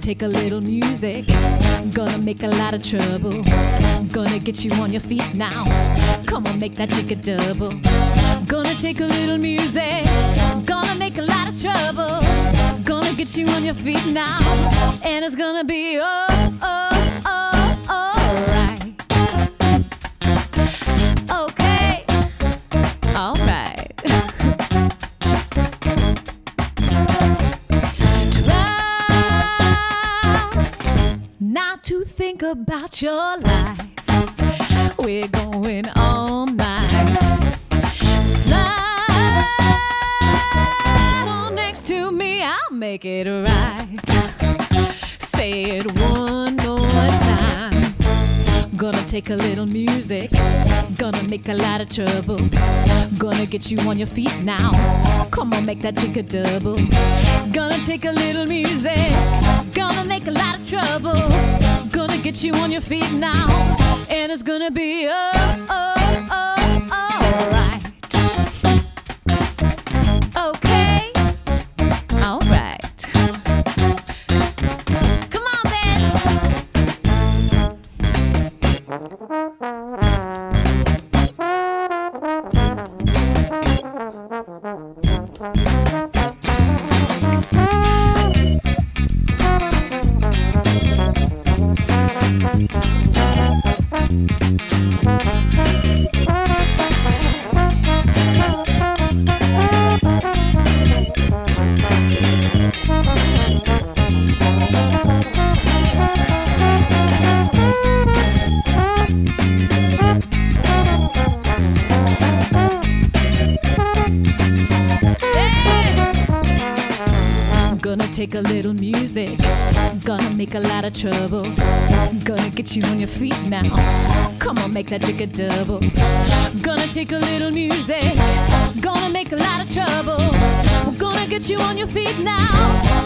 take a little music, gonna make a lot of trouble, gonna get you on your feet now. Come on, make that jig a double. Gonna take a little music, gonna make a lot of trouble, gonna get you on your feet now, and it's gonna be alright. Okay, alright. Not to think about your life. We're going all night. Slide on next to me, I'll make it right. Say it one more time. Gonna take a little music, gonna make a lot of trouble, gonna get you on your feet now. Come on, make that jig a double. Gonna take a little music, gonna make a lot of trouble, gonna get you on your feet now, and it's gonna be alright. Okay, alright. Come on, Ben. Take a little music, gonna make a lot of trouble, gonna get you on your feet now. Come on, make that jig a double. Gonna take a little music, gonna make a lot of trouble, we're gonna get you on your feet now,